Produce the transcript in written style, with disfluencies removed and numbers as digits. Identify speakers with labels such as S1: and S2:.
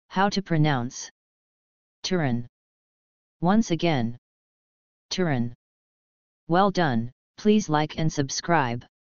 S1: How to pronounce Turin. Once again, Turin. Well done, please like and subscribe.